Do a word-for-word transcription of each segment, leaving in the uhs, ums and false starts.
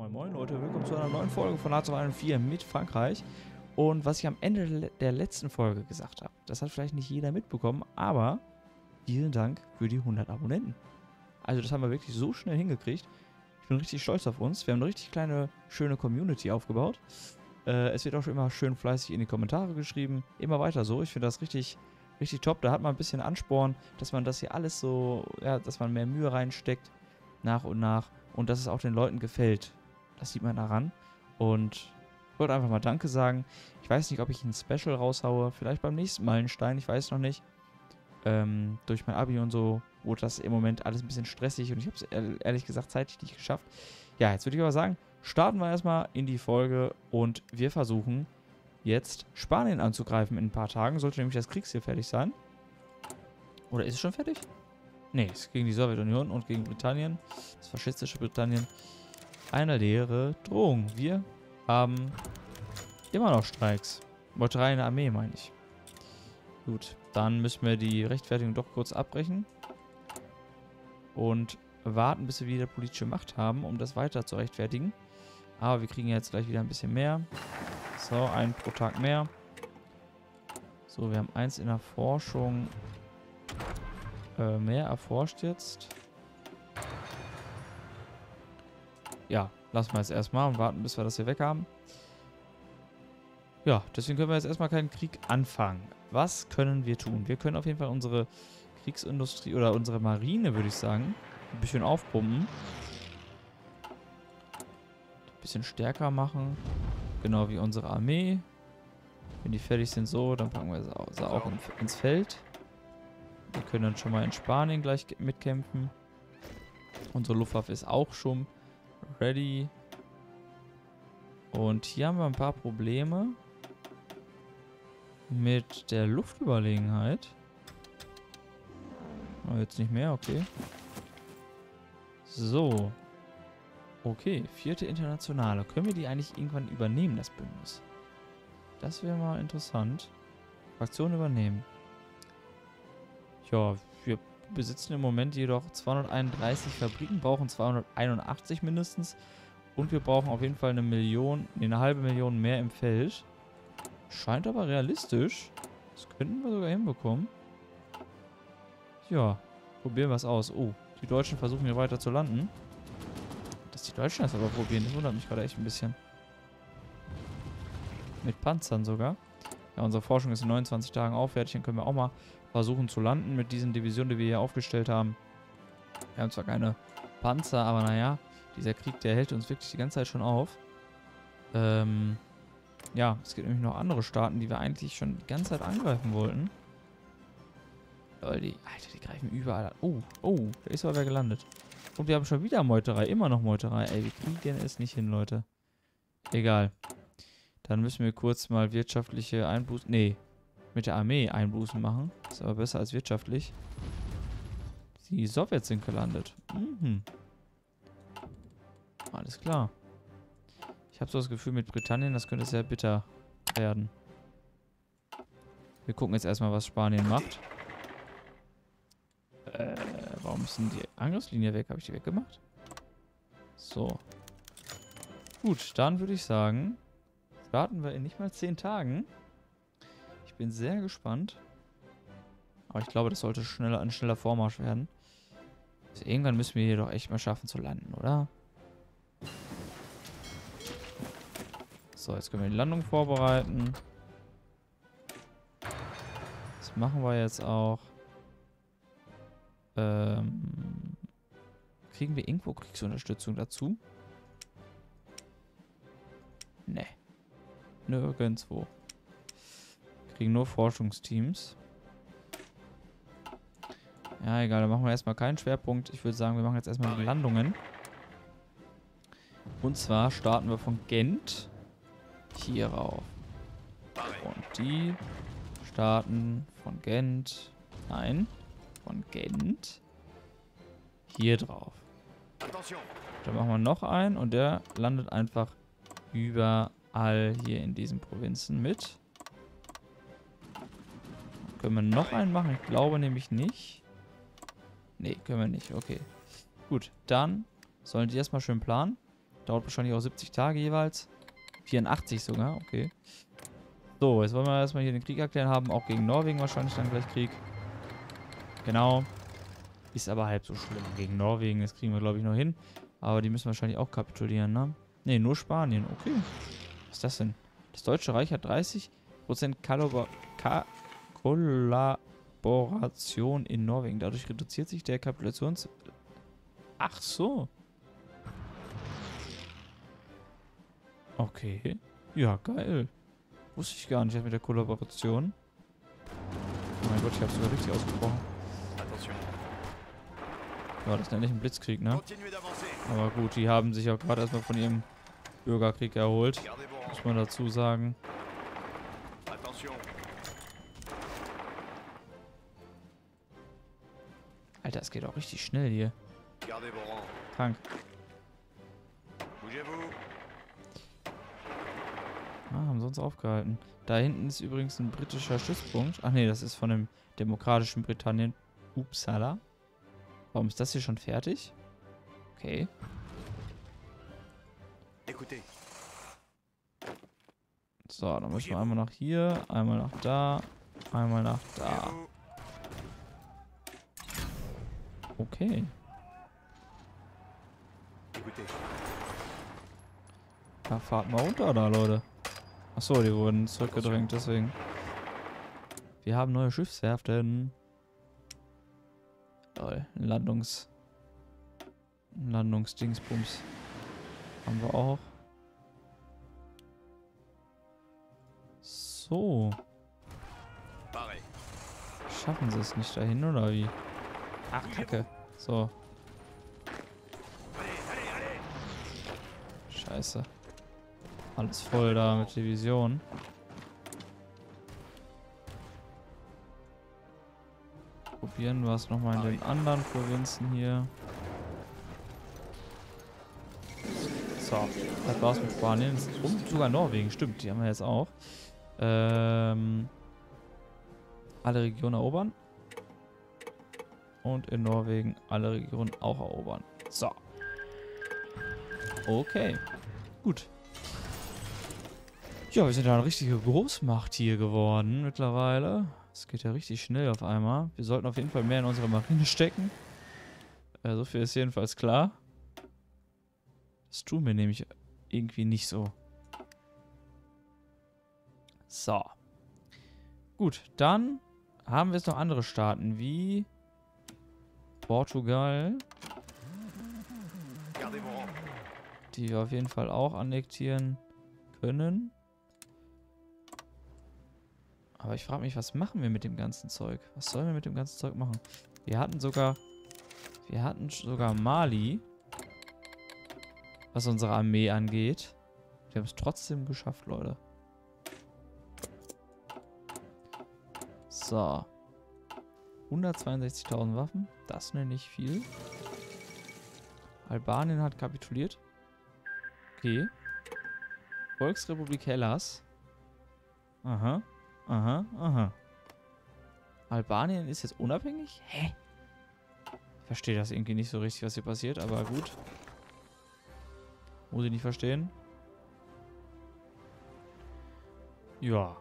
Moin Moin Leute, willkommen zu einer neuen Folge von Hearts of Iron vier mit Frankreich. Und was ich am Ende der letzten Folge gesagt habe, das hat vielleicht nicht jeder mitbekommen, aber vielen Dank für die hundert Abonnenten. Also das haben wir wirklich so schnell hingekriegt. Ich bin richtig stolz auf uns. Wir haben eine richtig kleine, schöne Community aufgebaut. Äh, es wird auch schon immer schön fleißig in die Kommentare geschrieben. Immer weiter so. Ich finde das richtig, richtig top. Da hat man ein bisschen Ansporn, dass man das hier alles so, ja, dass man mehr Mühe reinsteckt, nach und nach. Und dass es auch den Leuten gefällt. Das sieht man daran. Und ich wollte einfach mal Danke sagen. Ich weiß nicht, ob ich ein Special raushaue. Vielleicht beim nächsten Meilenstein. Ich weiß noch nicht. Ähm, durch mein Abi und so wurde das im Moment alles ein bisschen stressig. Und ich habe es ehrlich gesagt zeitlich nicht geschafft. Ja, jetzt würde ich aber sagen, starten wir erstmal in die Folge. Und wir versuchen jetzt Spanien anzugreifen in ein paar Tagen. Sollte nämlich das Kriegsziel fertig sein. Oder ist es schon fertig? Nee, es ist gegen die Sowjetunion und gegen Britannien. Das faschistische Britannien. Eine leere Drohung. Wir haben immer noch Streiks. Meuterei in der Armee, meine ich. Gut, dann müssen wir die Rechtfertigung doch kurz abbrechen. Und warten, bis wir wieder politische Macht haben, um das weiter zu rechtfertigen. Aber wir kriegen jetzt gleich wieder ein bisschen mehr. So, einen pro Tag mehr. So, wir haben eins in der Forschung äh, mehr erforscht jetzt. Ja, lassen wir jetzt erstmal und warten, bis wir das hier weg haben. Ja, deswegen können wir jetzt erstmal keinen Krieg anfangen. Was können wir tun? Wir können auf jeden Fall unsere Kriegsindustrie oder unsere Marine, würde ich sagen, ein bisschen aufpumpen. Ein bisschen stärker machen. Genau wie unsere Armee. Wenn die fertig sind so, dann packen wir sie auch ins Feld. Wir können dann schon mal in Spanien gleich mitkämpfen. Unsere Luftwaffe ist auch schon ready. Und hier haben wir ein paar Probleme mit der Luftüberlegenheit. Aber jetzt nicht mehr, okay. So. Okay, vierte Internationale. Können wir die eigentlich irgendwann übernehmen, das Bündnis? Das wäre mal interessant. Fraktion übernehmen. Ja, wir besitzen im Moment jedoch zweihunderteinunddreißig Fabriken, brauchen zweihunderteinundachtzig mindestens. Und wir brauchen auf jeden Fall eine Million, nee, eine halbe Million mehr im Feld. Scheint aber realistisch. Das könnten wir sogar hinbekommen. Ja, probieren wir es aus. Oh, die Deutschen versuchen hier weiter zu landen. Dass die Deutschen das aber probieren, das wundert mich gerade echt ein bisschen. Mit Panzern sogar. Ja, unsere Forschung ist in neunundzwanzig Tagen aufwärtig. Dann können wir auch mal versuchen zu landen mit diesen Divisionen, die wir hier aufgestellt haben. Wir haben zwar keine Panzer, aber naja, dieser Krieg, der hält uns wirklich die ganze Zeit schon auf. Ähm, ja, es gibt nämlich noch andere Staaten, die wir eigentlich schon die ganze Zeit angreifen wollten. Lol, die, Alter, die greifen überall an. Oh, oh, da ist aber wer gelandet. Und wir haben schon wieder Meuterei, immer noch Meuterei. Ey, wir kriegen es nicht hin, Leute. Egal. Dann müssen wir kurz mal wirtschaftliche Einbußen, nee, mit der Armee Einbußen machen. Ist aber besser als wirtschaftlich. Die Sowjets sind gelandet. Mhm. Alles klar. Ich habe so das Gefühl, mit Britannien, das könnte sehr bitter werden. Wir gucken jetzt erstmal, was Spanien macht. Äh, warum ist denn die Angriffslinie weg? Habe ich die weggemacht? So. Gut, dann würde ich sagen, starten wir in nicht mal zehn Tagen. Ich bin sehr gespannt. Aber ich glaube, das sollte schneller, ein schneller Vormarsch werden. Also irgendwann müssen wir hier doch echt mal schaffen zu landen, oder? So, jetzt können wir die Landung vorbereiten. Das machen wir jetzt auch. Ähm, kriegen wir irgendwo Kriegsunterstützung dazu? Ne. Nirgendwo. Wir kriegen nur Forschungsteams. Ja, egal, dann machen wir erstmal keinen Schwerpunkt. Ich würde sagen, wir machen jetzt erstmal die Landungen. Und zwar starten wir von Gent hier rauf. Und die starten von Gent. Nein, von Gent hier drauf. Dann machen wir noch einen und der landet einfach überall hier in diesen Provinzen mit. Können wir noch einen machen? Ich glaube nämlich nicht. Nee, können wir nicht. Okay. Gut, dann sollen die erstmal schön planen. Dauert wahrscheinlich auch siebzig Tage jeweils. vierundachtzig sogar, okay. So, jetzt wollen wir erstmal hier den Krieg erklären haben. Auch gegen Norwegen wahrscheinlich dann gleich Krieg. Genau. Ist aber halb so schlimm. Gegen Norwegen, das kriegen wir glaube ich noch hin. Aber die müssen wahrscheinlich auch kapitulieren, ne? Ne, nur Spanien. Okay. Was ist das denn? Das Deutsche Reich hat dreißig Prozent Kalobra Ka Kollaboration in Norwegen. Dadurch reduziert sich der Kapitulations... Ach so. Okay. Ja, geil. Wusste ich gar nicht mit der Kollaboration. Oh mein Gott, ich habe sogar richtig ausgebrochen. Ja, das nenne ich einen Blitzkrieg, ne? Aber gut, die haben sich auch gerade erstmal von ihrem Bürgerkrieg erholt. Muss man dazu sagen. Alter, es geht auch richtig schnell hier. Krank. Ah, haben sie uns aufgehalten. Da hinten ist übrigens ein britischer Stützpunkt. Ach nee, das ist von dem demokratischen Britannien. Uppsala. Warum ist das hier schon fertig? Okay. So, dann müssen wir einmal nach hier, einmal nach da, einmal nach da. Okay. Ja, fahrt mal runter da, Leute. Achso, die wurden zurückgedrängt, deswegen. Wir haben neue Schiffswerften. Lol, ein Landungs... Ein Landungsdingsbums. Haben wir auch. So. Schaffen sie es nicht dahin, oder wie? Ach, Kacke. So. Scheiße. Alles voll da mit Divisionen. Probieren wir es nochmal in den anderen Provinzen hier. So, das war's mit Spanien. Und sogar Norwegen, stimmt, die haben wir jetzt auch. Ähm, alle Regionen erobern. Und in Norwegen alle Regionen auch erobern. So. Okay. Gut. Ja, wir sind ja eine richtige Großmacht hier geworden mittlerweile. Es geht ja richtig schnell auf einmal. Wir sollten auf jeden Fall mehr in unsere Marine stecken. Äh, so viel ist jedenfalls klar. Das tun wir nämlich irgendwie nicht so. So. Gut, dann haben wir jetzt noch andere Staaten wie Portugal. Die wir auf jeden Fall auch annektieren können. Aber ich frage mich, was machen wir mit dem ganzen Zeug? Was sollen wir mit dem ganzen Zeug machen? Wir hatten sogar... Wir hatten sogar Mali. Was unsere Armee angeht. Wir haben es trotzdem geschafft, Leute. So. hundertzweiundsechzigtausend Waffen. Das nenne ich viel. Albanien hat kapituliert. Okay. Volksrepublik Hellas. Aha. Aha, aha. Albanien ist jetzt unabhängig? Hä? Ich verstehe das irgendwie nicht so richtig, was hier passiert, aber gut. Muss ich nicht verstehen. Ja.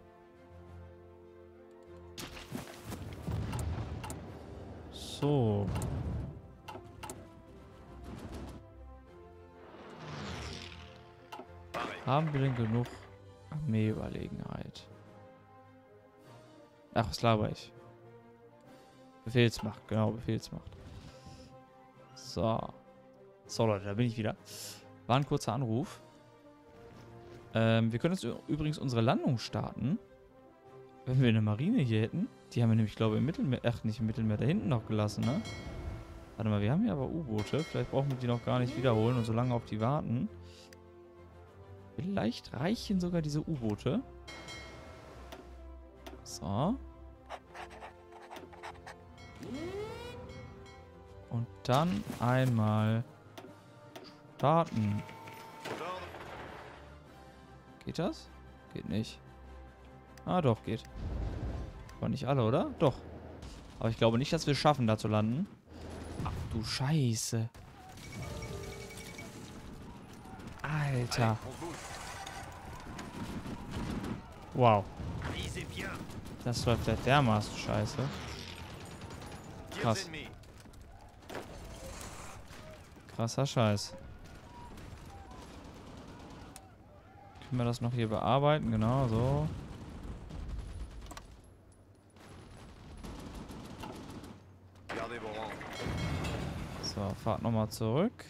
So. Haben wir denn genug Armeeüberlegenheit? Ach, was laber ich? Befehlsmacht, genau, Befehlsmacht. So. So, Leute, da bin ich wieder. War ein kurzer Anruf. Ähm, wir können jetzt übrigens unsere Landung starten. Wenn wir eine Marine hier hätten. Die haben wir nämlich, glaube ich, im Mittelmeer... Ach, nicht im Mittelmeer, da hinten noch gelassen, ne? Warte mal, wir haben hier aber U-Boote. Vielleicht brauchen wir die noch gar nicht wiederholen und so lange auf die warten. Vielleicht reichen sogar diese U-Boote. So. Und dann einmal starten. Geht das? Geht nicht. Ah, doch, geht. Aber nicht alle, oder? Doch. Aber ich glaube nicht, dass wir es schaffen, da zu landen. Ach du Scheiße. Alter. Wow. Das läuft ja dermaßen scheiße. Krass. Krasser Scheiß. Können wir das noch hier bearbeiten? Genau, so. So, fahrt nochmal zurück.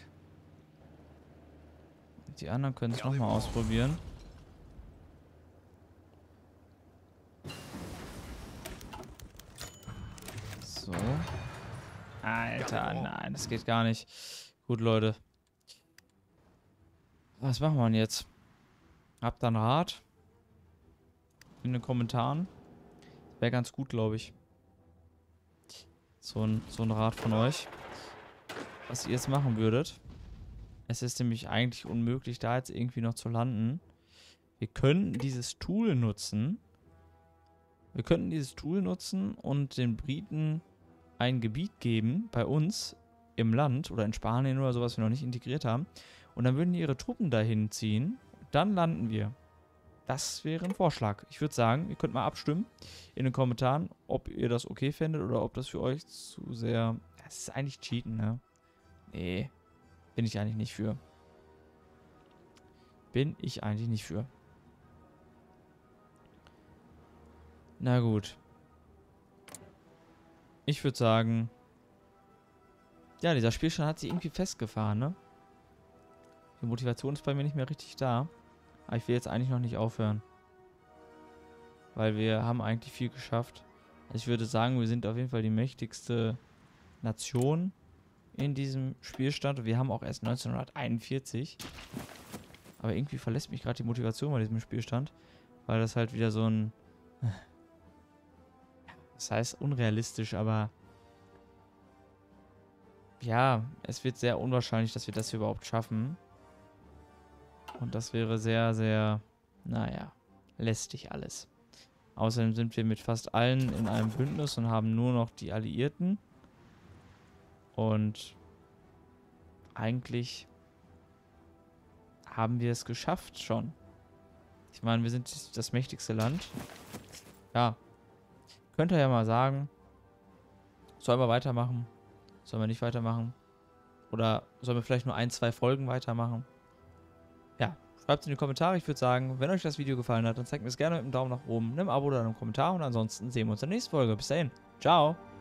Die anderen können es nochmal ausprobieren. So. Alter, nein, das geht gar nicht. Gut, Leute. Was machen wir denn jetzt? Habt ihr einen Rat? In den Kommentaren. Wäre ganz gut, glaube ich. So ein, so ein Rat von euch. Was ihr jetzt machen würdet. Es ist nämlich eigentlich unmöglich, da jetzt irgendwie noch zu landen. Wir könnten dieses Tool nutzen. Wir könnten dieses Tool nutzen und den Briten ein Gebiet geben bei uns im Land oder in Spanien oder sowas, was wir noch nicht integriert haben. Und dann würden die ihre Truppen dahin ziehen. Dann landen wir. Das wäre ein Vorschlag. Ich würde sagen, ihr könnt mal abstimmen in den Kommentaren, ob ihr das okay fändet oder ob das für euch zu sehr... Das ist eigentlich Cheaten, ne? Nee, bin ich eigentlich nicht für. Bin ich eigentlich nicht für. Na gut. Ich würde sagen... Ja, dieser Spielstand hat sich irgendwie festgefahren, ne? Die Motivation ist bei mir nicht mehr richtig da. Aber ich will jetzt eigentlich noch nicht aufhören. Weil wir haben eigentlich viel geschafft. Also ich würde sagen, wir sind auf jeden Fall die mächtigste Nation in diesem Spielstand. Wir haben auch erst neunzehnhunderteinundvierzig. Aber irgendwie verlässt mich gerade die Motivation bei diesem Spielstand. Weil das halt wieder so ein... Das heißt unrealistisch, aber... Ja, es wird sehr unwahrscheinlich, dass wir das hier überhaupt schaffen. Und das wäre sehr, sehr... Naja, lästig alles. Außerdem sind wir mit fast allen in einem Bündnis und haben nur noch die Alliierten. Und eigentlich haben wir es geschafft schon. Ich meine, wir sind das mächtigste Land. Ja. Könnt ihr ja mal sagen, sollen wir weitermachen? Sollen wir nicht weitermachen? Oder sollen wir vielleicht nur ein, zwei Folgen weitermachen? Ja, schreibt es in die Kommentare. Ich würde sagen, wenn euch das Video gefallen hat, dann zeigt mir es gerne mit einem Daumen nach oben, einem Abo oder einem Kommentar. Und ansonsten sehen wir uns in der nächsten Folge. Bis dahin. Ciao.